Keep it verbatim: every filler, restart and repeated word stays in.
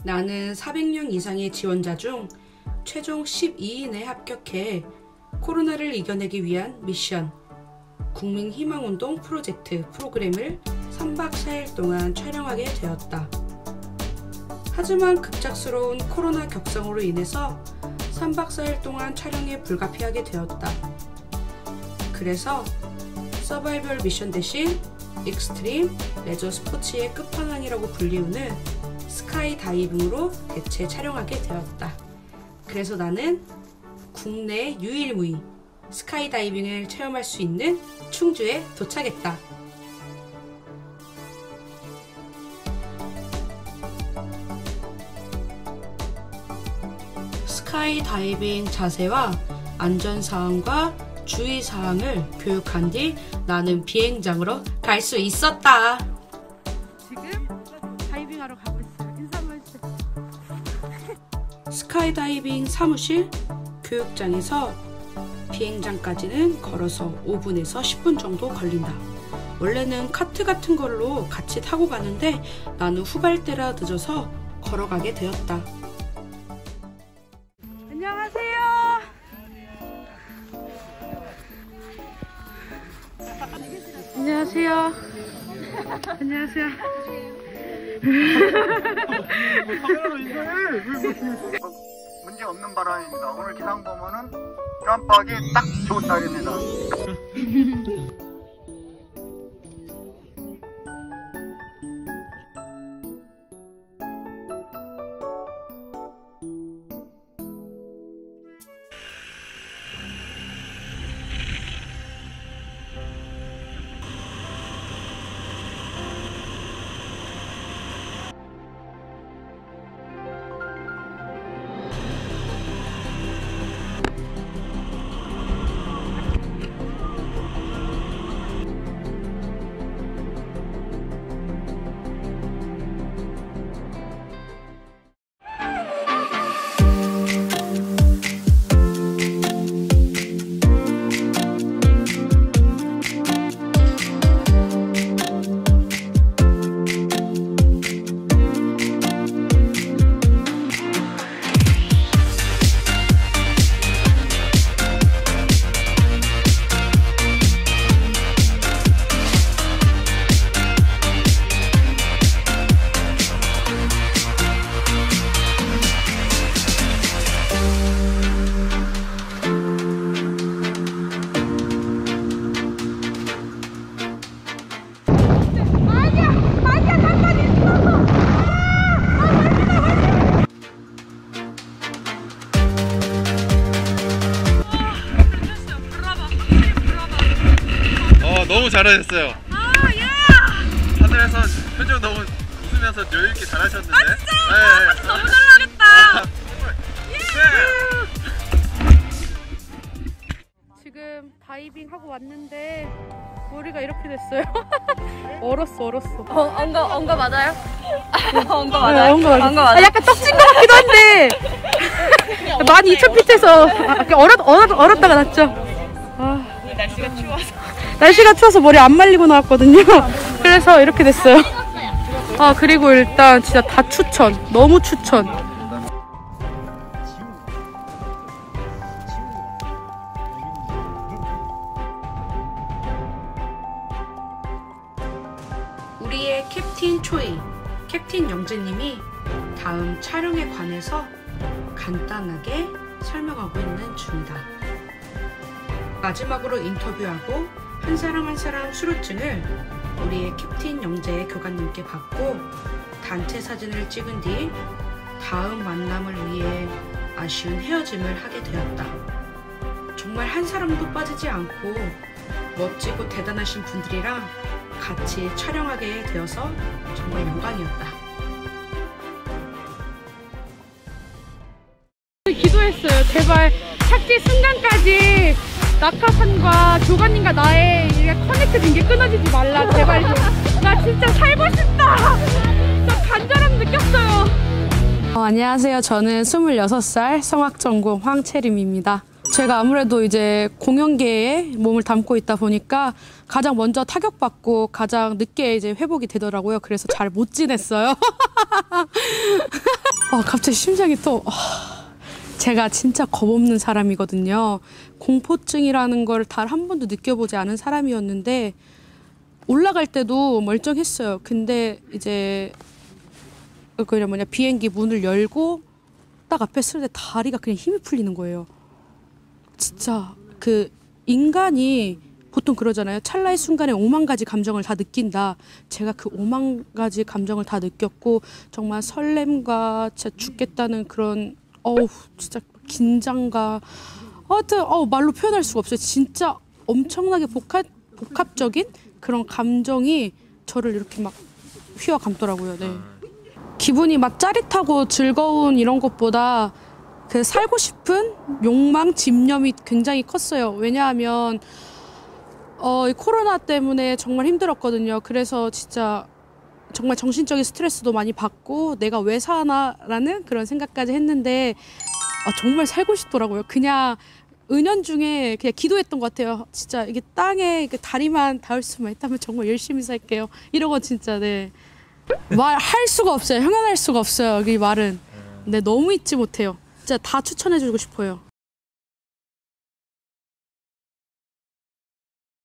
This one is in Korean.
나는 사백 명 이상의 지원자 중 최종 십이 인에 합격해 코로나를 이겨내기 위한 미션 국민희망운동 프로젝트 프로그램을 삼 박 사 일 동안 촬영하게 되었다. 하지만 급작스러운 코로나 격상으로 인해서 삼 박 사 일 동안 촬영이 불가피하게 되었다. 그래서 서바이벌 미션 대신 익스트림 레저 스포츠의 끝판왕이라고 불리우는 스카이 다이빙으로 대체 촬영하게 되었다. 그래서 나는 국내 유일무이 스카이 다이빙을 체험할 수 있는 충주에 도착했다. 스카이 다이빙 자세와 안전사항과 주의사항을 교육한 뒤 나는 비행장으로 갈 수 있었다. 지금 다이빙하러 가고 있어요. 인사 한번 해주세요. 스카이 다이빙 사무실 교육장에서 비행장까지는 걸어서 오 분에서 십 분 정도 걸린다. 원래는 카트 같은 걸로 같이 타고 가는데 나는 후발대라 늦어서 걸어가게 되었다. 안녕하세요. 안녕하세요. 안녕하세요. 카메라로 인사해. 문제 없는 바람입니다. 오늘 기상 보면은 깜빡이 딱 좋은 날입니다. 너무 잘하셨어요. 아, 예! 하늘에서 표정 너무 웃으면서 여유있게 잘하셨는데. 아, 진짜요? 네. 아, 너무 잘 나겠다. 예. 지금 다이빙 하고 왔는데 머리가 이렇게 됐어요. 얼었어, 얼었어. 어, 언거, 언거 맞아요? 언거 네, 맞아요? 언거 맞아요. 언거 맞아요? 아, 약간 떡진 것 같기도 한데 많이 이천 피트에서 얼었, 얼었, 얼었다가 났죠. 아. 날씨가 추워서. 날씨가 추워서 머리 안 말리고 나왔거든요. 그래서 이렇게 됐어요. 아, 그리고 일단 진짜 다 추천. 너무 추천. 우리의 캡틴 초이, 캡틴 영재님이 다음 촬영에 관해서 간단하게 설명하고 있는 중이다. 마지막으로 인터뷰하고 한 사람 한 사람 수료증을 우리의 캡틴 영재 교관님께 받고 단체 사진을 찍은 뒤 다음 만남을 위해 아쉬운 헤어짐을 하게 되었다. 정말 한 사람도 빠지지 않고 멋지고 대단하신 분들이랑 같이 촬영하게 되어서 정말 영광이었다. 기도했어요. 제발 착지 순간까지 낙하산과 교관님과 나의 커넥트 된 게 끊어지지 말라. 제발 좀. 나 진짜 살고 싶다. 진짜 간절함 느꼈어요. 어, 안녕하세요. 저는 스물여섯 살 성악전공 황채림입니다. 제가 아무래도 이제 공연계에 몸을 담고 있다 보니까 가장 먼저 타격받고 가장 늦게 이제 회복이 되더라고요. 그래서 잘 못 지냈어요. 아, 갑자기 심장이 또... 제가 진짜 겁없는 사람이거든요. 공포증이라는 걸 단 한 번도 느껴보지 않은 사람이었는데 올라갈 때도 멀쩡했어요. 근데 이제 그냥 뭐냐 비행기 문을 열고 딱 앞에 서는데 다리가 그냥 힘이 풀리는 거예요. 진짜 그 인간이 보통 그러잖아요. 찰나의 순간에 오만 가지 감정을 다 느낀다. 제가 그 오만 가지 감정을 다 느꼈고 정말 설렘과 진짜 죽겠다는 그런 어우 진짜 긴장과 하여튼 어 말로 표현할 수가 없어요. 진짜 엄청나게 복합 복합적인 그런 감정이 저를 이렇게 막 휘어 감더라고요. 네. 기분이 막 짜릿하고 즐거운 이런 것보다 그 살고 싶은 욕망, 집념이 굉장히 컸어요. 왜냐하면 어, 이 코로나 때문에 정말 힘들었거든요. 그래서 진짜 정말 정신적인 스트레스도 많이 받고 내가 왜 사나라는 그런 생각까지 했는데 아, 정말 살고 싶더라고요. 그냥 은연중에 그냥 기도했던 것 같아요. 진짜 이게 땅에 다리만 닿을 수만 있다면 정말 열심히 살게요. 이런 거 진짜 네. 말할 수가 없어요. 형용할 수가 없어요. 이 말은. 네, 너무 잊지 못해요. 진짜 다 추천해주고 싶어요.